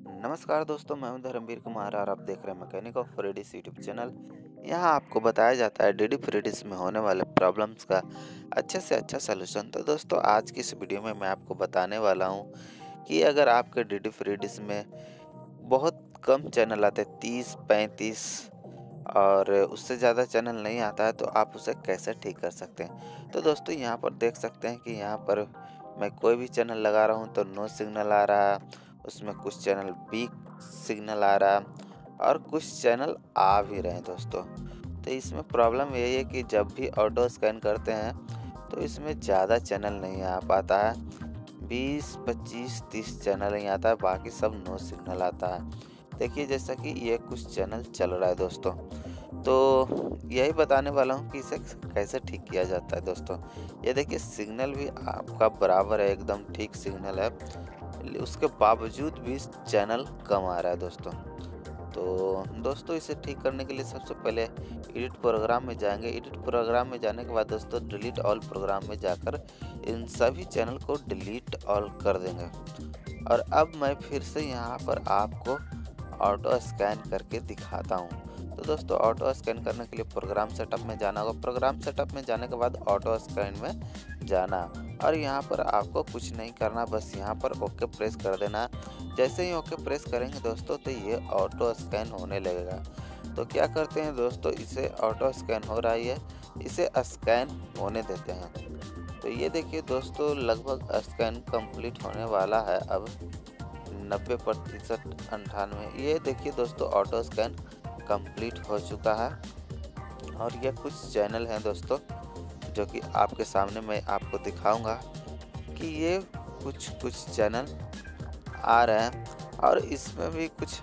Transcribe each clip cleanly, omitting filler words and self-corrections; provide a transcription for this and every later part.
नमस्कार दोस्तों, मैं हूं धर्मवीर कुमार और आप देख रहे हैं मैकेनिक ऑफ फ्रेडिस यूट्यूब चैनल। यहां आपको बताया जाता है डीडी फ्रेडिस में होने वाले प्रॉब्लम्स का अच्छे से अच्छा सलूशन। तो दोस्तों, आज की इस वीडियो में मैं आपको बताने वाला हूं कि अगर आपके डीडी फ्रेडिस में बहुत कम चैनल आते हैं, 30-35 और उससे ज़्यादा चैनल नहीं आता है, तो आप उसे कैसे ठीक कर सकते हैं। तो दोस्तों, यहाँ पर देख सकते हैं कि यहाँ पर मैं कोई भी चैनल लगा रहा हूँ तो नो सिग्नल आ रहा है, उसमें कुछ चैनल वीक सिग्नल आ रहा है और कुछ चैनल आ भी रहे हैं दोस्तों। तो इसमें प्रॉब्लम यही है कि जब भी ऑटो स्कैन करते हैं तो इसमें ज़्यादा चैनल नहीं आ पाता है, 20, 25, 30 चैनल ही आता है, बाकी सब नो सिग्नल आता है। देखिए, जैसा कि ये कुछ चैनल चल रहा है दोस्तों, तो यही बताने वाला हूँ कि इसे कैसे ठीक किया जाता है दोस्तों। ये देखिए, सिग्नल भी आपका बराबर है, एकदम ठीक सिग्नल है, उसके बावजूद भी चैनल कम आ रहा है दोस्तों। तो दोस्तों, इसे ठीक करने के लिए सबसे पहले एडिट प्रोग्राम में जाएंगे। एडिट प्रोग्राम में जाने के बाद दोस्तों, डिलीट ऑल प्रोग्राम में जाकर इन सभी चैनल को डिलीट ऑल कर देंगे। और अब मैं फिर से यहाँ पर आपको ऑटो स्कैन करके दिखाता हूँ। तो दोस्तों, ऑटो स्कैन करने के लिए प्रोग्राम सेटअप में जाना होगा। प्रोग्राम सेटअप में जाने के बाद ऑटो स्कैन में जाना और यहाँ पर आपको कुछ नहीं करना, बस यहाँ पर ओके प्रेस कर देना। जैसे ही ओके प्रेस करेंगे दोस्तों, तो ये ऑटो स्कैन होने लगेगा। तो क्या करते हैं दोस्तों, इसे ऑटो स्कैन हो रहा है, इसे स्कैन होने देते हैं। तो ये देखिए दोस्तों, लगभग स्कैन कंप्लीट होने वाला है अब 90%, 98। ये देखिए दोस्तों, ऑटो स्कैन कंप्लीट हो चुका है और ये कुछ चैनल हैं दोस्तों, जो कि आपके सामने मैं आपको दिखाऊंगा कि ये कुछ कुछ चैनल आ रहे हैं और इसमें भी कुछ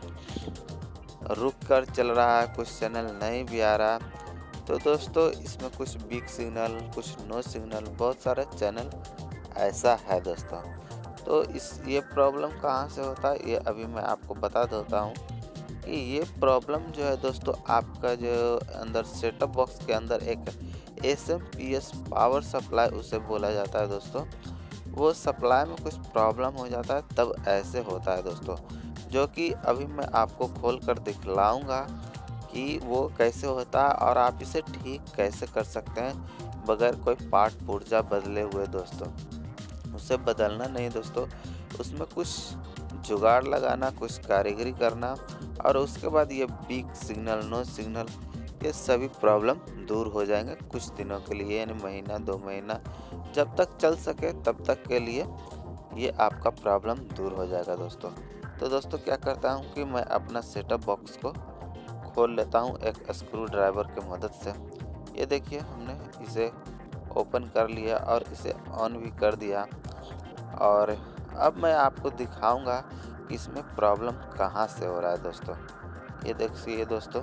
रुक कर चल रहा है, कुछ चैनल नहीं भी आ रहा। तो दोस्तों, इसमें कुछ बिग सिग्नल, कुछ नो सिग्नल, बहुत सारे चैनल ऐसा है दोस्तों। तो ये प्रॉब्लम कहाँ से होता है, ये अभी मैं आपको बता देता हूँ कि ये प्रॉब्लम जो है दोस्तों, आपका जो अंदर सेटअप बॉक्स के अंदर एक एसएमपीएस पावर सप्लाई उसे बोला जाता है दोस्तों, वो सप्लाई में कुछ प्रॉब्लम हो जाता है, तब ऐसे होता है दोस्तों। जो कि अभी मैं आपको खोल कर दिखलाऊंगा कि वो कैसे होता है और आप इसे ठीक कैसे कर सकते हैं बगैर कोई पार्ट पुर्जा बदले हुए दोस्तों। उसे बदलना नहीं दोस्तों, उसमें कुछ जुगाड़ लगाना, कुछ कारीगरी करना और उसके बाद ये बिग सिग्नल, नो सिग्नल, ये सभी प्रॉब्लम दूर हो जाएंगे कुछ दिनों के लिए, यानी महीना 2 महीना, जब तक चल सके तब तक के लिए ये आपका प्रॉब्लम दूर हो जाएगा दोस्तों। तो दोस्तों, क्या करता हूँ कि मैं अपना सेटअप बॉक्स को खोल लेता हूँ एक स्क्रू ड्राइवर की मदद से। ये देखिए, हमने इसे ओपन कर लिया और इसे ऑन भी कर दिया और अब मैं आपको दिखाऊंगा कि इसमें प्रॉब्लम कहाँ से हो रहा है दोस्तों। ये देखिए दोस्तों,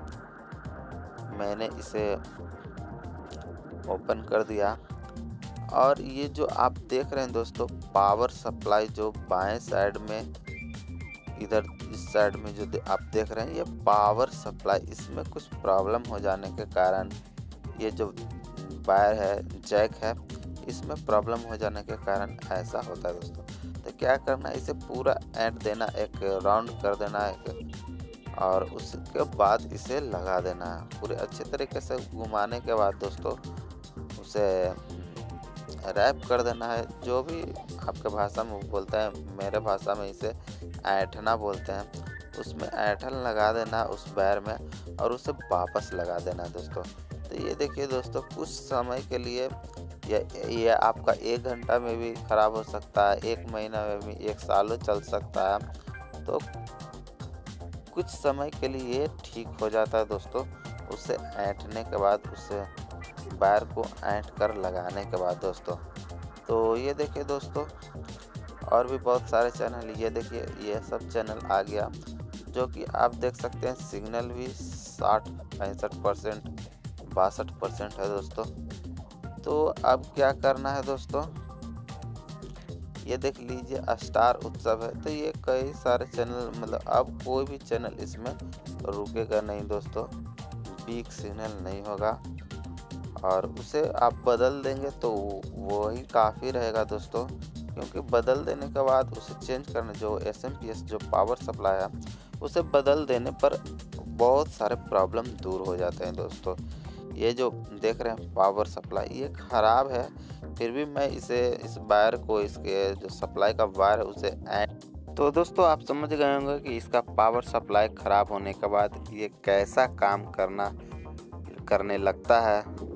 मैंने इसे ओपन कर दिया और ये जो आप देख रहे हैं दोस्तों, पावर सप्लाई जो बाएं साइड में, इधर इस साइड में जो आप देख रहे हैं, ये पावर सप्लाई, इसमें कुछ प्रॉब्लम हो जाने के कारण ये जो वायर है, जैक है, इसमें प्रॉब्लम हो जाने के कारण ऐसा होता है दोस्तों। तो क्या करना है, इसे पूरा ऐंठ देना, एक राउंड कर देना है और उसके बाद इसे लगा देना है। पूरे अच्छे तरीके से घुमाने के बाद दोस्तों, उसे रैप कर देना है, जो भी आपके भाषा में बोलते हैं, मेरे भाषा में इसे ऐंठना बोलते हैं। उसमें ऐंठन लगा देना उस वायर में और उसे वापस लगा देना दोस्तों। तो ये देखिए दोस्तों, कुछ समय के लिए ये आपका 1 घंटा में भी ख़राब हो सकता है, 1 महीना में भी, 1 सालों चल सकता है। तो कुछ समय के लिए ये ठीक हो जाता है दोस्तों, उसे ऐंठने के बाद, उसे वायर को ऐंठ कर लगाने के बाद दोस्तों। तो ये देखिए दोस्तों, और भी बहुत सारे चैनल, ये देखिए ये सब चैनल आ गया, जो कि आप देख सकते हैं सिग्नल भी 60-65%, 62% है दोस्तों। तो अब क्या करना है दोस्तों, ये देख लीजिए, स्टार उत्सव है, तो ये कई सारे चैनल, मतलब अब कोई भी चैनल इसमें रुकेगा नहीं दोस्तों, वीक सिग्नल नहीं होगा और उसे आप बदल देंगे तो वही काफ़ी रहेगा दोस्तों। क्योंकि बदल देने के बाद उसे चेंज करने जो एसएमपीएस जो पावर सप्लाई है उसे बदल देने पर बहुत सारे प्रॉब्लम दूर हो जाते हैं दोस्तों। ये जो देख रहे हैं पावर सप्लाई ये ख़राब है, फिर भी मैं इस वायर को इसके जो सप्लाई का वायर है उसे तो दोस्तों आप समझ गए होंगे कि इसका पावर सप्लाई ख़राब होने के बाद ये कैसा काम करने लगता है।